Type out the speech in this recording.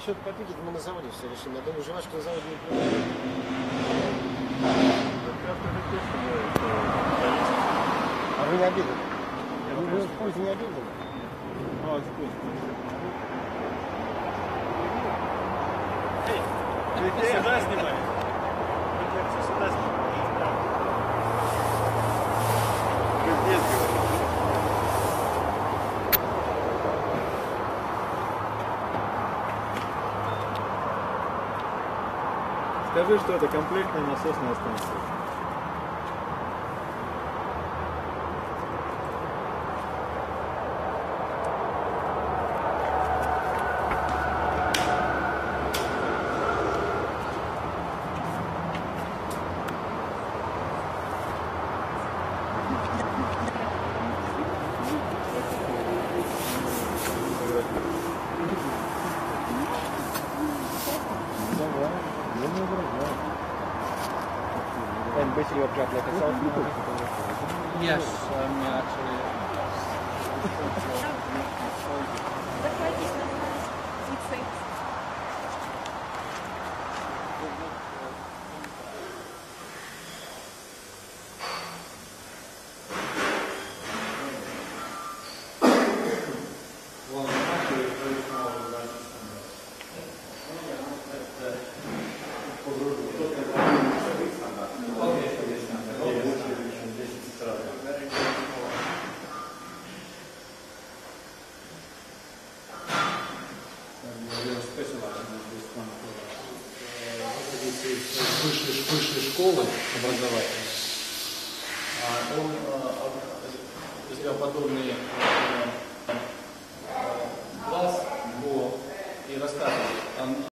Насчет попиток мы на заводе все решим. Я думаю, жвачку на заводе не продают. А вы не обидели? Вы в пользу не обидели? Ну, а в пользу. Ты сюда снимаешь? Ты сюда снимаешь? Вы здесь говорите. Скажи, что это комплектная насосная станция. And basically your job like a salesman? Yes, actually. Высшей школы образовательной. Он сделал подобный класс и рассказывал.